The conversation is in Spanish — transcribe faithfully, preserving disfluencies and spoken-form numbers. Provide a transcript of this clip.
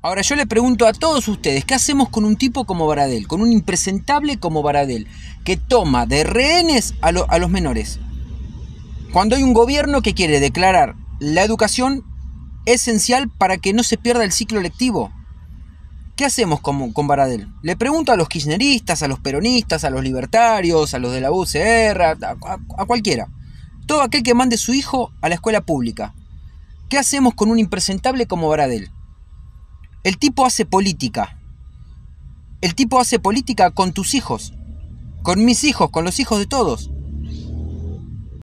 Ahora yo le pregunto a todos ustedes, ¿qué hacemos con un tipo como Baradel? Con un impresentable como Baradel, que toma de rehenes a, lo, a los menores. Cuando hay un gobierno que quiere declarar la educación esencial para que no se pierda el ciclo lectivo. ¿Qué hacemos con, con Baradel? Le pregunto a los kirchneristas, a los peronistas, a los libertarios, a los de la U C R, a, a, a cualquiera. Todo aquel que mande su hijo a la escuela pública. ¿Qué hacemos con un impresentable como Baradel? El tipo hace política. El tipo hace política con tus hijos, con mis hijos, con los hijos de todos.